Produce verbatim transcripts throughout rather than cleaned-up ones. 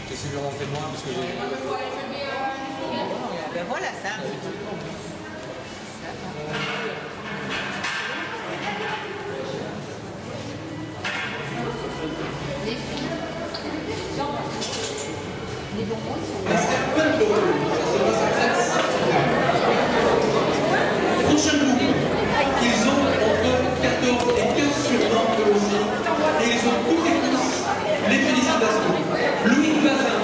J'essaie de rentrer moins parce que j'ai... Ben voilà ça. Les filles. Les bonbons sont... Prochain groupe, ils ont entre quatorze et quinze sur vingt eux aussi, et ils ont toutes et tous les félicitations. Louis Bazin.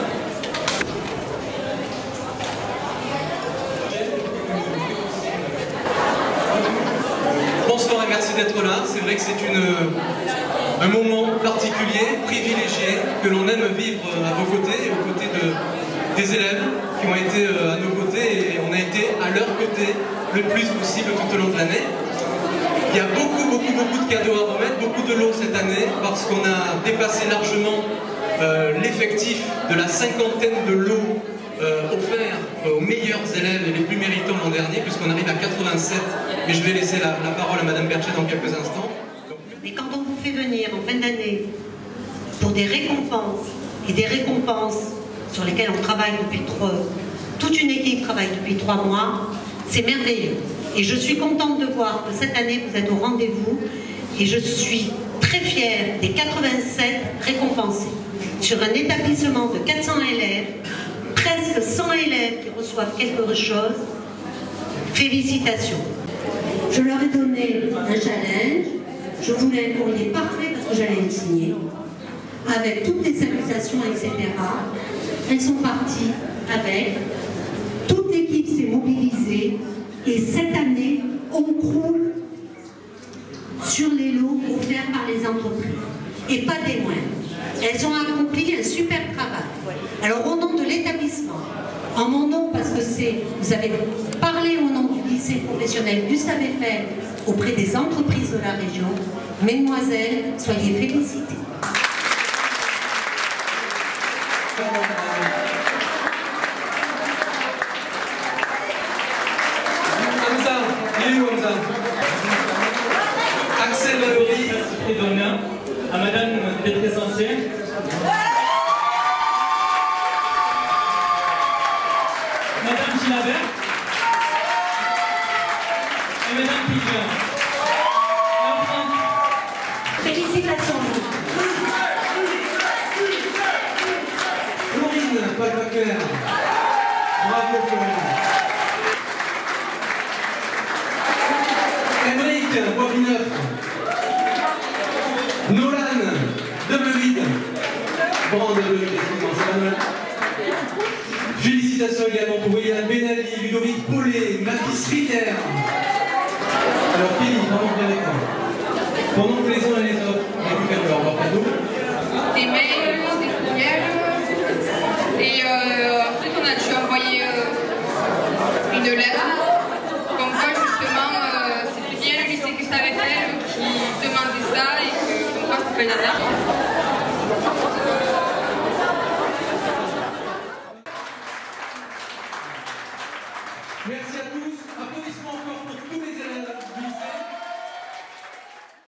Bonsoir et merci d'être là. C'est vrai que c'est une, un moment particulier, privilégié, que l'on aime vivre à vos côtés et aux côtés de, des élèves qui ont été à nos côtés, et on a été à leur côté le plus possible tout au long de l'année. Il y a beaucoup, beaucoup, beaucoup de cadeaux à remettre, beaucoup de lots cette année, parce qu'on a dépassé largement euh, l'effectif de la cinquantaine de lots euh, offerts euh, aux meilleurs élèves et les plus méritants l'an dernier, puisqu'on arrive à quatre-vingt-sept. Mais je vais laisser la, la parole à Madame Berger dans quelques instants. Et quand on vous fait venir en fin d'année pour des récompenses, et des récompenses sur lesquelles on travaille depuis trois, toute une équipe travaille depuis trois mois, c'est merveilleux. Et je suis contente de voir que cette année vous êtes au rendez-vous, et je suis très fière des quatre-vingt-sept récompensés. Sur un établissement de quatre cents élèves, presque cent élèves qui reçoivent quelque chose, félicitations. Je leur ai donné un challenge, je voulais un courrier parfait parce que j'allais le signer, avec toutes les salutations, et cetera. Elles sont parties avec, toute l'équipe s'est mobilisée, et cette année, on croule sur les lots offerts par les entreprises, et pas des moindres. Elles ont accompli un super travail. Alors au nom de l'établissement, en mon nom, parce que c'est, vous avez parlé au nom du lycée professionnel Gustave Eiffel auprès des entreprises de la région, mesdemoiselles, soyez félicitées. Hamza, il est où Hamza? Axel Valory. Et d'honneur à Madame d'être essentielle. Madame Gilabert et Madame Pigeon. Félicitations. Florine Paul-Packer. Bravo Florine. Émeric Bobineuf. Nolan Debehuit. Brand Debehuit, excusez-moi, c'est Manuel. Félicitations également pour William Benali, Ludovic Paulet, Mathis Ritter. Alors Kelly, vraiment bien avec moi. Pendant que les uns et les autres récupèrent leur, leur cadeau. Des mails, des courriels. Et euh, ensuite on a dû envoyer euh, une lettre. Comme quoi justement euh, c'était bien le lycée Gustave Eiffel qui demandait ça, et que comme quoi ça fait la date.